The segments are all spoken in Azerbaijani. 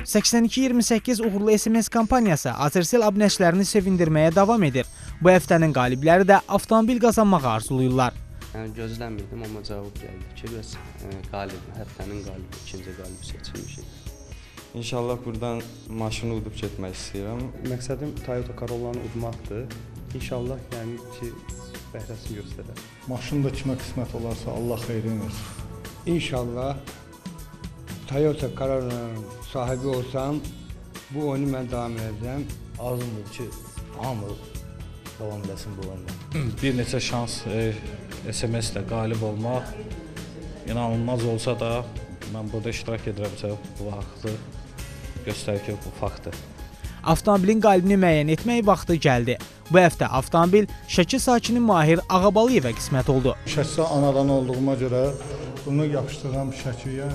8228 uğurlu SMS kampaniyası Azercell abunəçilərini sevindirməyə davam edir. Bu həftənin qalibləri də avtomobil qazanmağı arzulayırlar. Yəni gözləmirdim, amma cavab gəldi ki, bəs həftənin qalibi, ikinci qalibi seçilmişik. İnşallah buradan maşını udub getmək istəyirəm. Məqsədim Toyota Corollanı udmaqdır. İnşallah yəni ki, bəhrəsini göstərər. Maşın da kimə qismət olarsa Allah xeyrini versin. İnşallah Toyota Corollanın sahibi olsam, bu oyunu mən davam edəcəm. Arzumdur ki, hamı davam eləsin bu oyunda. Bir neçə şans SMS-də qalib olmaq inanılmaz olsa da, mən burada iştirak edirəmsə, bu vaxtı göstərir ki, bu faktdır. Avtomobilin qalibini müəyyən etmək vaxtı gəldi. Bu həftə avtomobil Şəki sakini Mahir Ağabalıyevə qismət oldu. Şəkidə anadan olduğuma görə bunu yapışdıram Şəkiyə.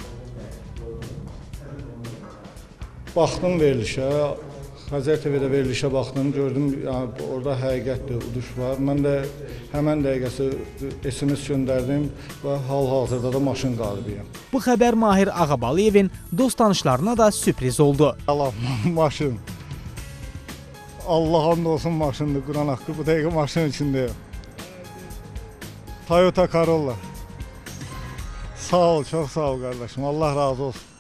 Baxdım verilişə, Xəzər TV-də verilişə baxdım, gördüm yəni, orada həqiqətdir, uduş var. Mən də həmən dəqiqəsi SMS göndərdim və hal-hazırda da maşın qalibiyəm. Bu xəbər Mahir Ağabalıyevin dost tanışlarına da sürpriz oldu. Allah maşın. Allah hamd olsun maşındır, Quran haqqı bu dəqiqə maşının içindəyim. Toyota Corolla. Sağ ol, çox sağ ol qardaşım. Allah razı olsun.